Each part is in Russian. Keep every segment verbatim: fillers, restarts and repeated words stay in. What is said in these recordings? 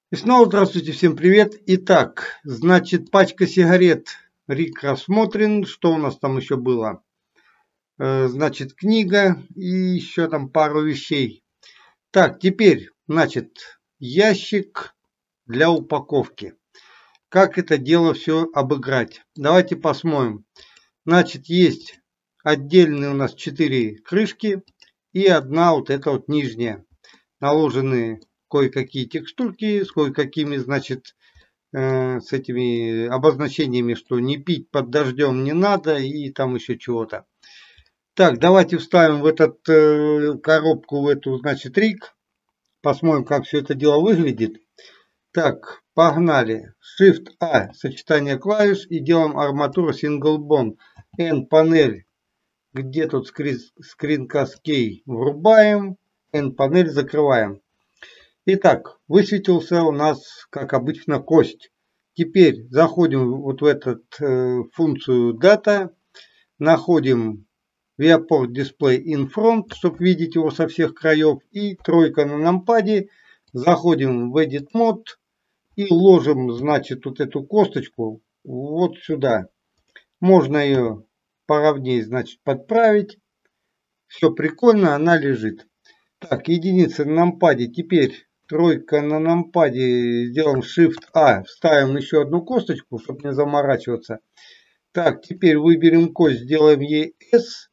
И снова здравствуйте, всем привет. Итак, значит, пачка сигарет. Рик рассмотрен. Что у нас там еще было? Э, значит, книга и еще там пару вещей. Так, теперь, значит, ящик для упаковки. Как это дело все обыграть? Давайте посмотрим. Значит, есть отдельные у нас четыре крышки и одна вот эта вот нижняя. Наложены кое-какие текстурки с кое-какими, значит, э, с этими обозначениями, что не пить под дождем не надо и там еще чего-то. Так, давайте вставим в эту э, коробку, в эту, значит, риг. Посмотрим, как все это дело выглядит. Так, погнали. Shift-A, сочетание клавиш, и делаем арматура Single Bond. N-панель, где тут скринкаст кей, врубаем. N-панель закрываем. Итак, высветился у нас, как обычно, кость. Теперь заходим вот в эту э, функцию Data, находим Viewport Display in Front, чтобы видеть его со всех краев, и тройка на нампаде. Заходим в Edit Mode и ложим, значит, вот эту косточку вот сюда. Можно ее поровнее, значит, подправить. Все прикольно, она лежит. Так, единица на нампаде. Теперь тройка на нампаде. Сделаем Shift-A. Вставим еще одну косточку, чтобы не заморачиваться. Так, теперь выберем кость. Сделаем ей S.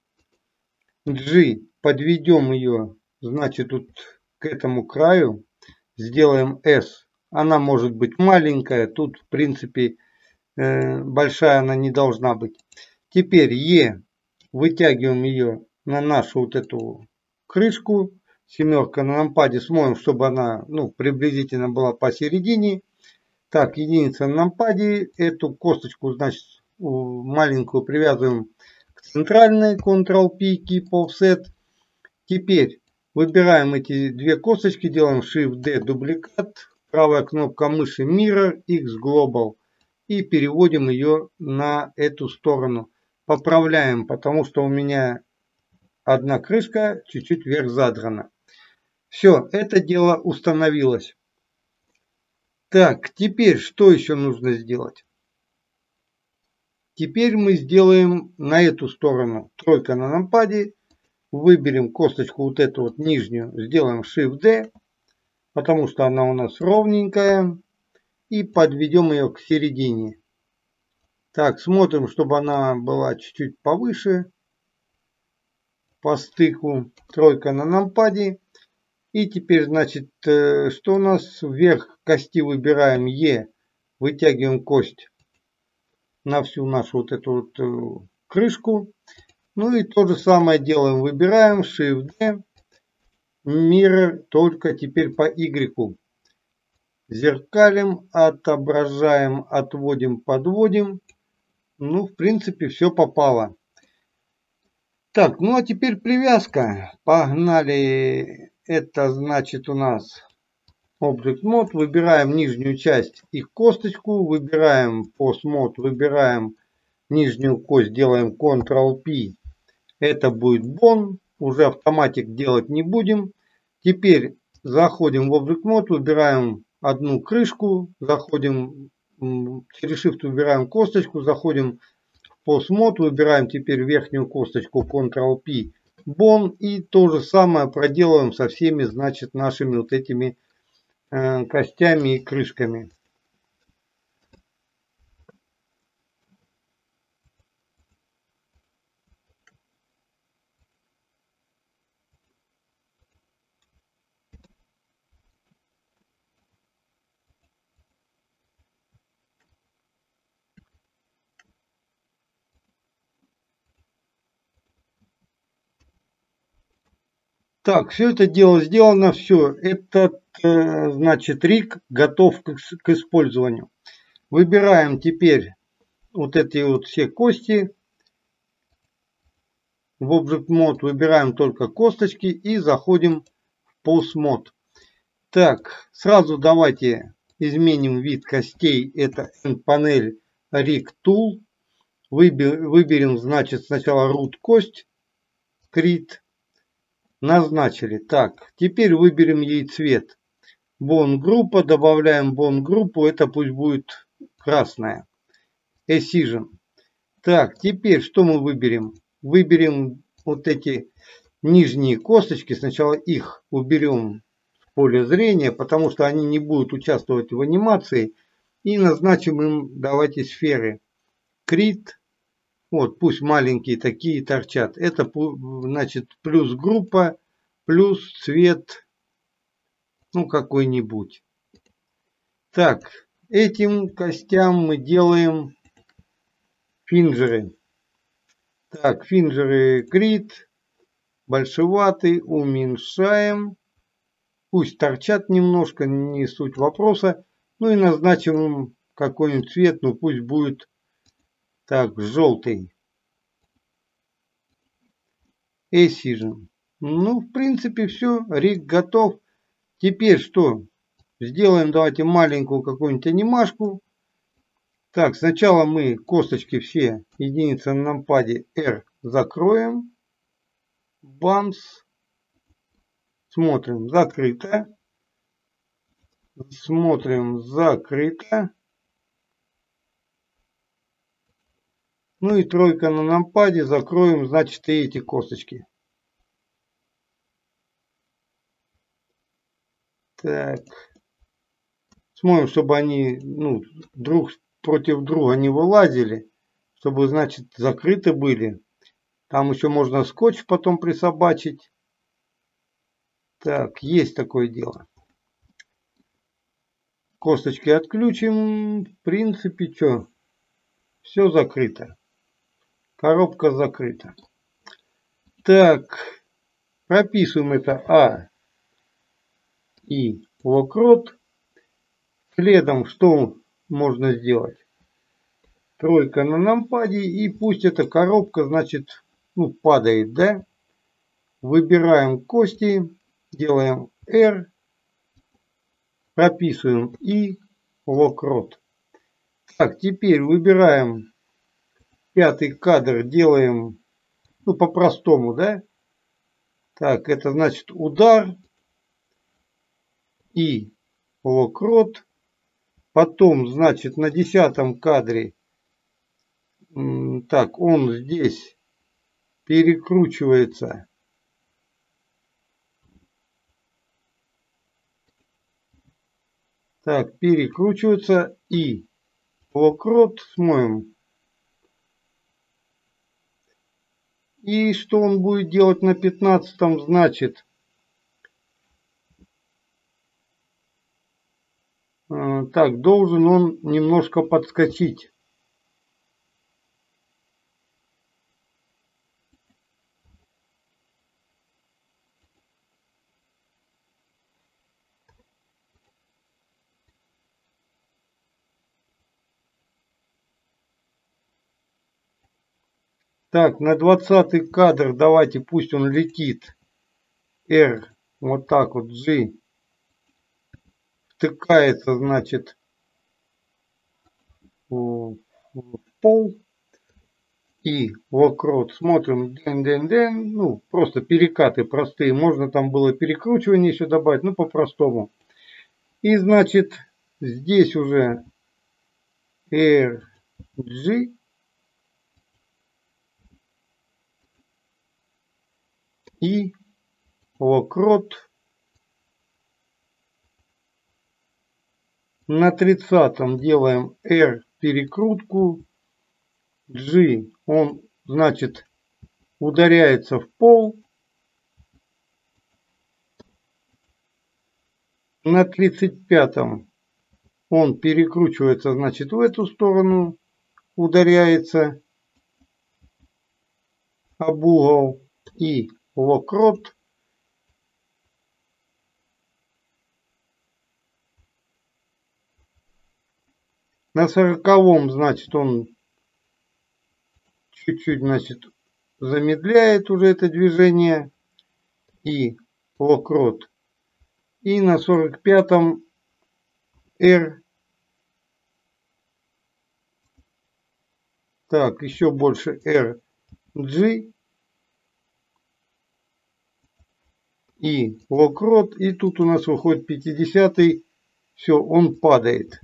G. Подведем ее, значит, тут к этому краю. Сделаем S. Она может быть маленькая. Тут, в принципе, большая она не должна быть. Теперь E. Вытягиваем ее на нашу вот эту крышку. Семерка на нампаде, смотрим, чтобы она, ну, приблизительно была посередине. Так, единица на нампаде. Эту косточку, значит, маленькую привязываем к центральной. Ctrl-P, Keep Offset. Теперь выбираем эти две косточки, делаем Shift-D, дубликат. Правая кнопка мыши Mirror, X Global. И переводим ее на эту сторону. Поправляем, потому что у меня одна крышка чуть-чуть вверх задрана. Все, это дело установилось. Так, теперь что еще нужно сделать? Теперь мы сделаем на эту сторону тройка на нампаде. Выберем косточку вот эту вот нижнюю. Сделаем Shift-D, потому что она у нас ровненькая. И подведем ее к середине. Так, смотрим, чтобы она была чуть-чуть повыше. По стыку. Тройка на нампаде. И теперь, значит, что у нас? Вверх кости выбираем E, вытягиваем кость на всю нашу вот эту вот крышку. Ну и то же самое делаем. Выбираем Shift-D, Mirror, только теперь по Y. Зеркалим, отображаем, отводим, подводим. Ну, в принципе, все попало. Так, ну а теперь привязка. Погнали. Это значит у нас Object Mode. Выбираем нижнюю часть, их косточку. Выбираем Post Mode. Выбираем нижнюю кость. Делаем Ctrl-P. Это будет Bone. Уже автоматик делать не будем. Теперь заходим в Object Mode. Выбираем одну крышку. Заходим через Shift. Выбираем косточку. Заходим в Post Mode. Выбираем теперь верхнюю косточку. Ctrl-P. Bone, и то же самое проделываем со всеми, значит, нашими вот этими э, костями и крышками. Так, все это дело сделано, все. Этот, э, значит, риг готов к, к использованию. Выбираем теперь вот эти вот все кости. В Object Mode выбираем только косточки и заходим в Post Mode. Так, сразу давайте изменим вид костей. Это N-панель Rig Tool. Выберем, выберем, значит, сначала root кость. Create. Назначили. Так, теперь выберем ей цвет. Bond группа, добавляем Bond группу, это пусть будет красная. Excision. Так, теперь что мы выберем? Выберем вот эти нижние косточки, сначала их уберем в поле зрения, потому что они не будут участвовать в анимации. И назначим им, давайте, сферы. Крит. Вот, пусть маленькие такие торчат. Это, значит, плюс группа, плюс цвет, ну, какой-нибудь. Так, этим костям мы делаем финджеры. Так, финджеры крит, большеватый, уменьшаем. Пусть торчат немножко, не суть вопроса. Ну и назначим им какой-нибудь цвет, ну пусть будет так, желтый. Excision. Ну, в принципе, все. Риг готов. Теперь что? Сделаем, давайте, маленькую какую-нибудь анимашку. Так, сначала мы косточки все, единицы на нампаде R, закроем. Бамс. Смотрим, закрыто. Смотрим, закрыто. Ну и тройка на нампаде, закроем, значит, и эти косточки. Так. Смотрим, чтобы они, ну, друг против друга не вылазили. Чтобы, значит, закрыты были. Там еще можно скотч потом присобачить. Так, есть такое дело. Косточки отключим. В принципе, что? Все закрыто. Коробка закрыта. Так, прописываем это А и локрот. Следом что можно сделать? Тройка на нампаде, и пусть эта коробка, значит, ну, падает, да? Выбираем кости, делаем R, прописываем И, локрот. Так, теперь выбираем пятый кадр, делаем, ну, по-простому, да? Так, это значит удар и локрот. Потом, значит, на десятом кадре, так, он здесь перекручивается. Так, перекручивается и локрот смоем. И что он будет делать на пятнадцатом, значит, так, должен он немножко подскочить. Так, на двадцатый кадр давайте, пусть он летит. R, вот так вот, G. Втыкается, значит, в пол. И локрот. Смотрим, ден-ден-ден. Ну, просто перекаты простые. Можно там было перекручивание еще добавить, ну, по-простому. И, значит, здесь уже R, G. И локрот. На тридцатом делаем R перекрутку. G, он, значит, ударяется в пол. На тридцать пятом он перекручивается, значит, в эту сторону, ударяется об угол. И локрот. На сороковом, значит, он чуть-чуть, значит, замедляет уже это движение. И локрот. И на сорок пятом R. Так, еще больше R, G. и локрот. И тут у нас выходит пятидесятый. Все, он падает.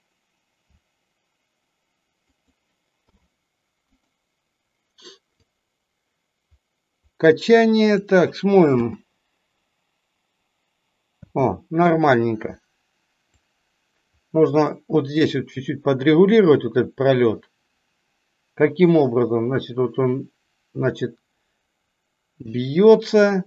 Качание. Так, смотрим. О, нормальненько. Можно вот здесь вот чуть-чуть подрегулировать вот этот пролет. Каким образом? Значит, вот он, значит, бьется.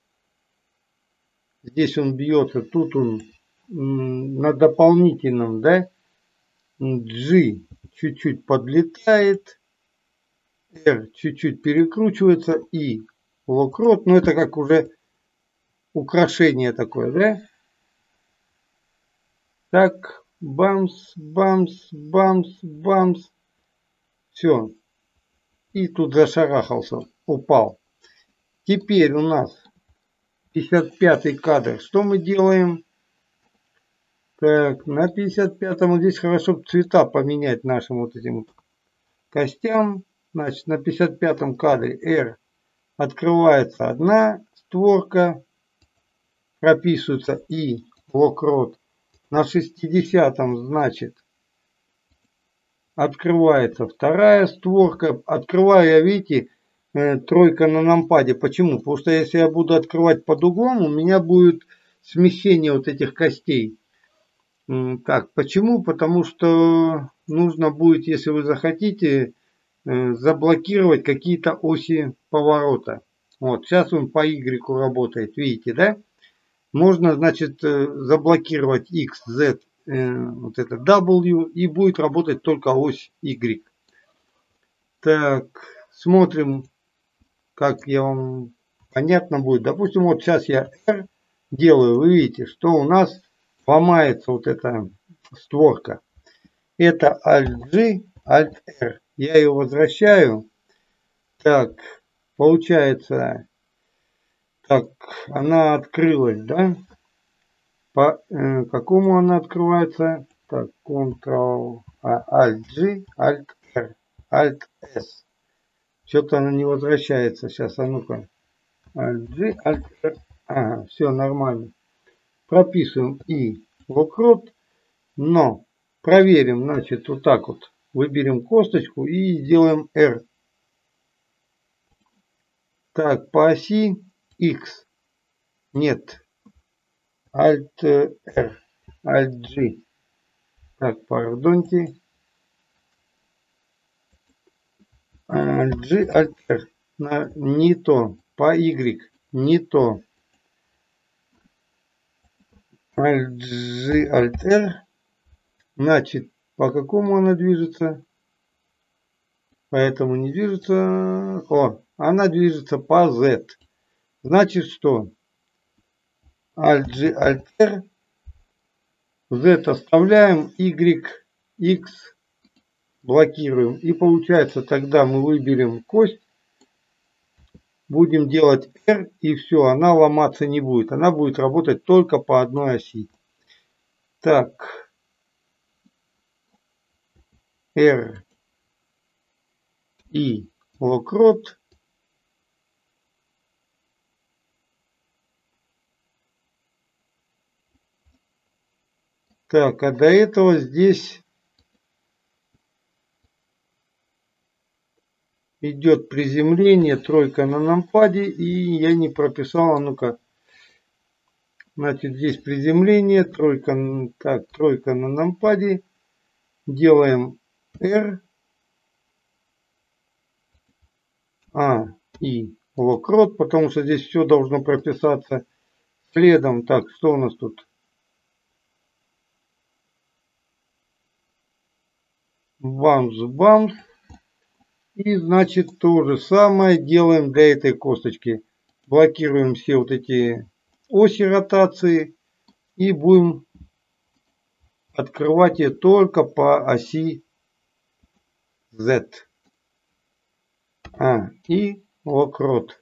Здесь он бьется, тут он на дополнительном, да, G чуть-чуть подлетает, R чуть-чуть перекручивается и локрот, но это как уже украшение такое, да? Так, бамс, бамс, бамс, бамс, все. И тут зашарахался, упал. Теперь у нас пятьдесят пятый кадр. Что мы делаем? Так, на пятьдесят пятом здесь хорошо цвета поменять нашим вот этим костям. Значит, на пятьдесят пятом кадре R открывается одна створка, прописывается и локрот. На шестидесятом, значит, открывается вторая створка. Открываю я, видите, тройка на нампаде. Почему? Потому что если я буду открывать под углом, у меня будет смещение вот этих костей. Так, почему? Потому что нужно будет, если вы захотите, заблокировать какие-то оси поворота. Вот, сейчас он по Y работает, видите, да? Можно, значит, заблокировать X, Z, вот это W, и будет работать только ось Y. Так, смотрим, как я вам понятно будет. Допустим, вот сейчас я R делаю, вы видите, что у нас ломается вот эта створка. Это Alt-G, Alt-R. Я ее возвращаю. Так, получается, так, она открылась, да? По э, какому она открывается? Так, Ctrl, Alt-G, Alt-R, Alt-S. Что-то она не возвращается сейчас. А ну-ка. Alt-G, Alt-R. Ага, все нормально. Прописываем и локрот, но проверим, значит, вот так вот. Выберем косточку и сделаем R. Так, по оси X. Нет. Alt-R. Alt-G. Так, пардоньте. Alt-G, Alt-R. Не то. По Y. Не то. Alt-G, Alt-R. Значит, по какому она движется? Поэтому не движется. О, она движется по Z. Значит, что? Alt-G, Alt-R. Z оставляем, Y, X блокируем. И получается, тогда мы выберем кость. Будем делать R, и все, она ломаться не будет. Она будет работать только по одной оси. Так. R. И локрот. Так, а до этого здесь идет приземление, тройка на нампаде, и я не прописал, ну-ка. Значит, здесь приземление, тройка, так, тройка на нампаде. Делаем R. А, и локрот, потому что здесь все должно прописаться. Следом, так, что у нас тут? Бамс-бамс. И, значит, то же самое делаем для этой косточки. Блокируем все вот эти оси ротации. И будем открывать ее только по оси Z. А, и локрот.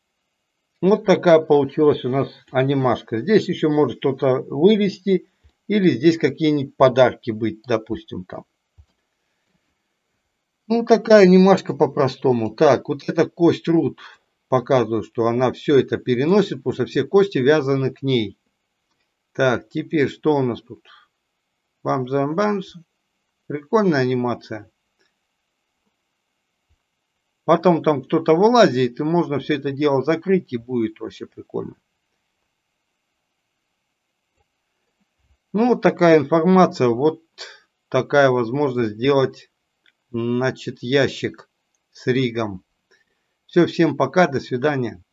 Вот такая получилась у нас анимашка. Здесь еще может кто-то вывести Или здесь какие-нибудь подарки быть, допустим, там. Ну, такая анимашка по-простому. Так, вот эта кость root показывает, что она все это переносит, потому что все кости вязаны к ней. Так, теперь что у нас тут? Бамс-бамс. Прикольная анимация. Потом там кто-то вылазит, и можно все это дело закрыть, и будет вообще прикольно. Ну, вот такая информация, вот такая возможность сделать, значит, ящик с ригом. Все, всем пока, до свидания.